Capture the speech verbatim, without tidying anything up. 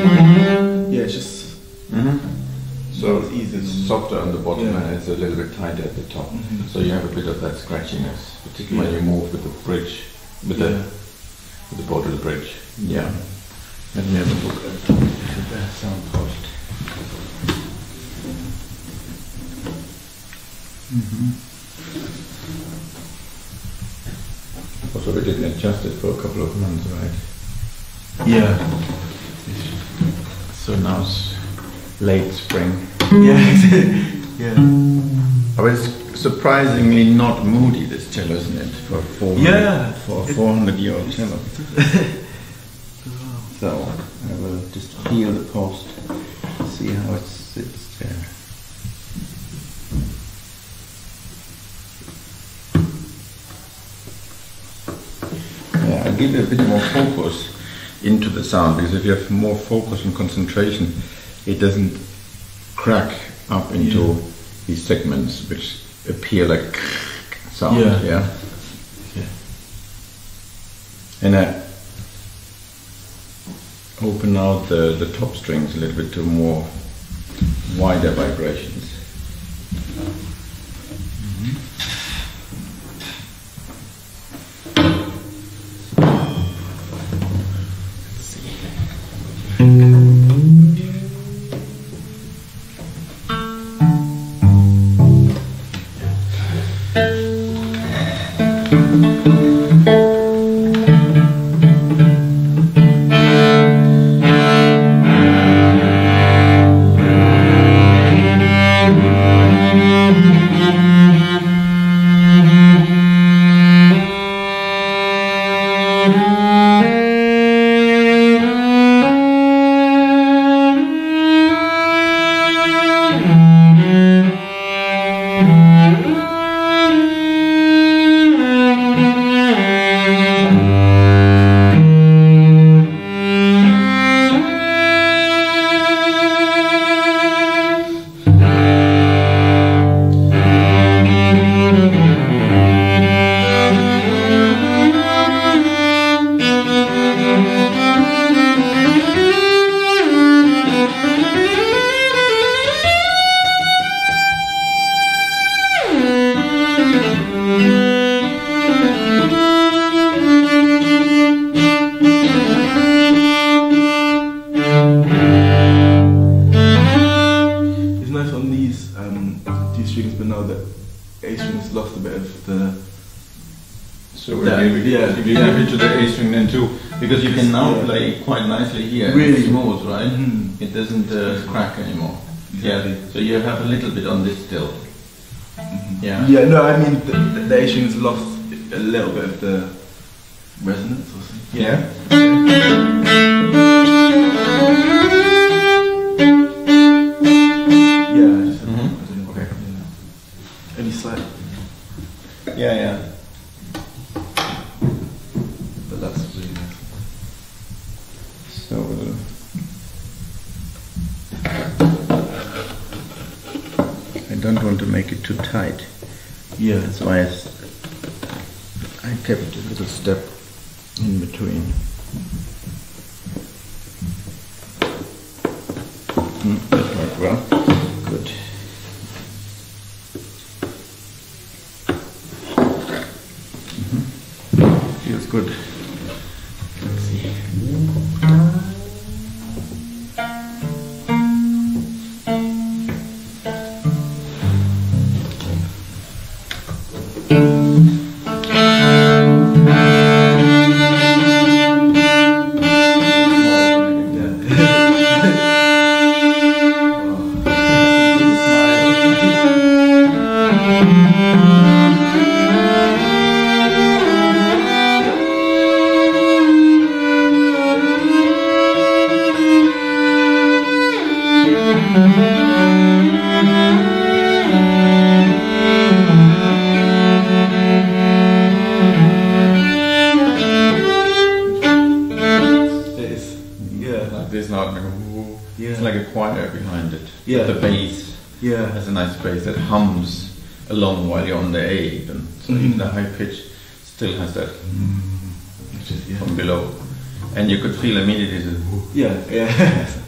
Yeah, it's just. Mm-hmm. So it's easy. It's softer on the bottom yeah. and it's a little bit tighter at the top. Mm-hmm. So you have a bit of that scratchiness, particularly yeah. when you move with the bridge, with yeah. the with the board of the bridge. Yeah. Let me have a look at the sound post. Mm-hmm. Also, we didn't adjust it for a couple of months, right? Yeah. So now it's late spring. Yeah. yeah. Oh, it's surprisingly not moody, this cello, isn't it? For four yeah. for a four hundred year old cello. So I will just feel the post, see how it sits there. Yeah, I'll give it a bit more focus into the sound, because if you have more focus and concentration, it doesn't crack up into yeah. these segments which appear like sound. Yeah. Yeah. yeah. And I open out the, the top strings a little bit to more wider vibrations. Because you can now yeah. play quite nicely here. Really it's smooth, right? Mm-hmm. It doesn't uh, crack anymore. Exactly. Yeah. So you have a little bit on this still. Mm-hmm. Yeah. Yeah. No, I mean the, the, the A string has lost a little bit of the resonance or something. Yeah. Yeah. Just mm-hmm. I don't know. Okay. Yeah. Any slight. Yeah, yeah. But that's really nice. So, uh, I don't want to make it too tight. Yeah. That's why I, I kept a little step in between. Mm, that worked well. Good. Mm-hmm. Feels good. Let's see. Yeah. The bass yeah. has a nice bass that hums along while you're on the A, even. So mm-hmm. even the high pitch still has that mm. Which is, yeah. from below. And you could feel immediately the Yeah, yeah.